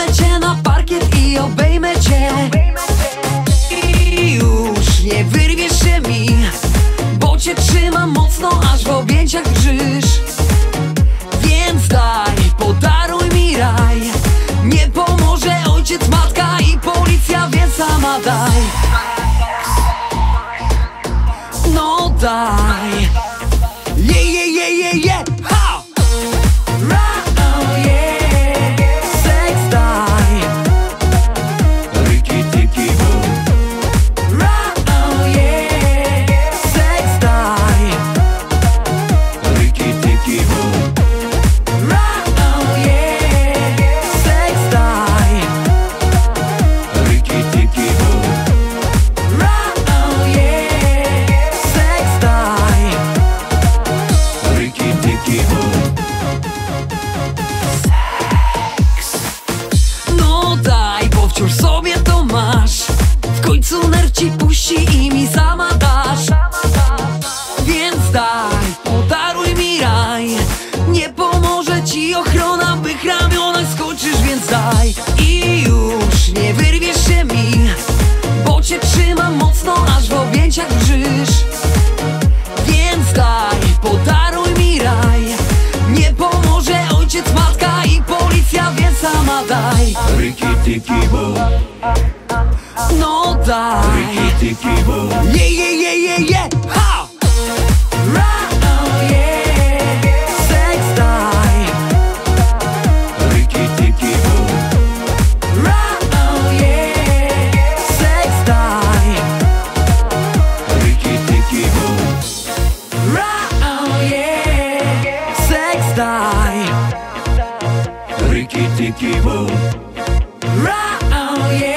Wezmę cię na parkiet i obejmę cię. I już nie wyrwiesz się mi, bo cię trzymam mocno, aż w objęciach drżysz. Więc daj, podaruj mi raj. Nie pomoże ojciec, matka i policja, więc sama daj. No daj. Yeah, ha! Seks daj. Riki tiki boom. Seks daj. Riki tiki boom. Seks daj. Riki tiki boom. Seks daj. Riki tiki boom. No daj, bo wciąż sobie to masz. W końcu nerw ci puści i mi sama dasz. Więc daj, podaruj mi raj. Nie pomoże ci ochrona, bych ramionach skoczysz, więc daj. I już nie wyrwiesz się mi, bo cię trzymam mocno, aż w objęciach drżysz. Więc daj, podaruj mi raj. Nie pomoże ojciec, matka i policja, więc sama daj. Riki tiki boom. No daj. Riki tiki boom. Yeah, ha! Seks daj. Riki tiki boom. Seks daj. Riki tiki boom. Seks daj. Riki tiki boom. Oh yeah.